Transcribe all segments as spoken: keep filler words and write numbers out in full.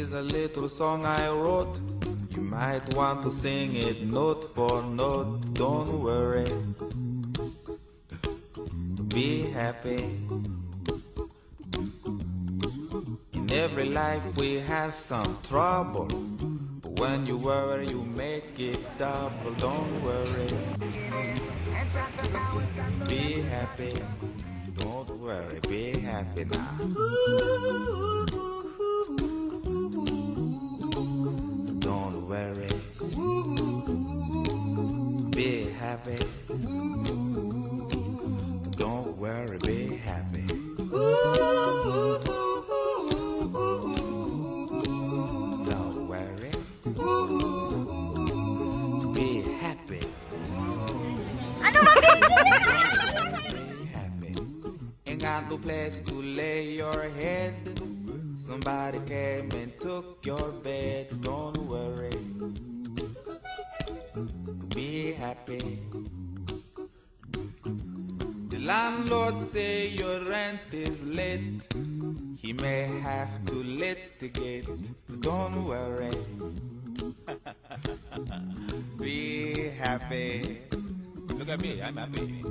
is a little song I wrote. You might want to sing it note for note. Don't worry, be happy. In every life we have some trouble, but when you worry you make it double. Don't worry, be happy. Don't worry, be happy now. Don't worry, be happy. Don't worry, be happy. Don't worry, be happy. Ano ba? Be happy. Ain't got no place to lay your head. Somebody came and took your bed. Don't worry, be happy. The landlord say your rent is late. He may have to litigate. Don't worry, be happy. Look at me, I'm happy.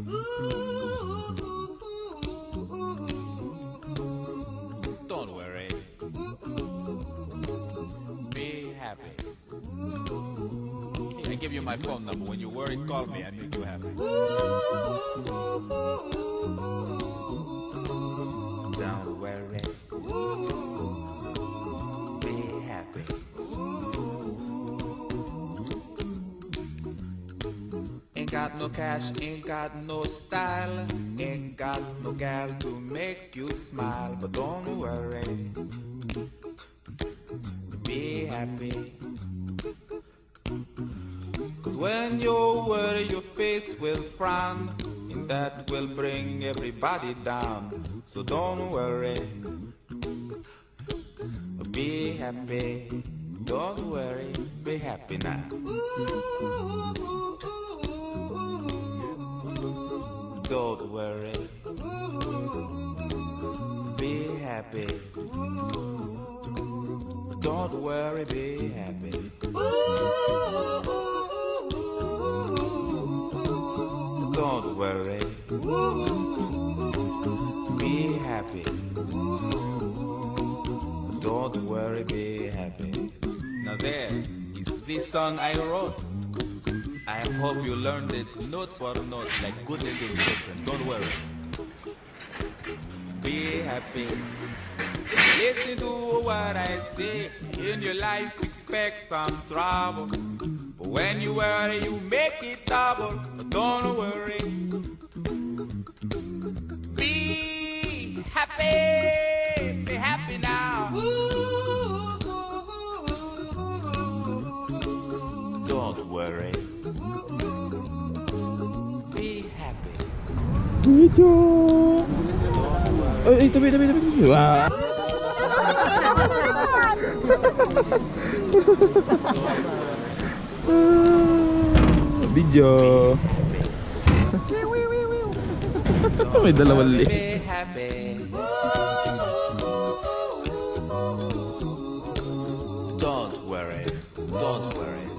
Don't worry, be happy. I give you my phone number. When you worry, call me. I make you happy. Don't worry, be happy. Ain't got no cash, ain't got no style, ain't got no gal to make you smile. But don't worry, be happy. Cause when you worry your face will frown, and that will bring everybody down. So don't worry, be happy. Don't worry, be happy now. Don't worry, be happy. Don't worry, be happy. Don't worry, be happy. Don't worry, be happy. Now there is this song I wrote. I hope you learned it note for note like good little children. Don't worry, be happy. Listen to what I say. In your life expect some trouble, but when you worry you make it double. Don't worry, be happy. Be happy now. Don't worry, be happy. Video. Eh, tabi, tabi, tabi, tabi. Wah. Video. May dalawang li. Be happy. Don't worry, don't worry.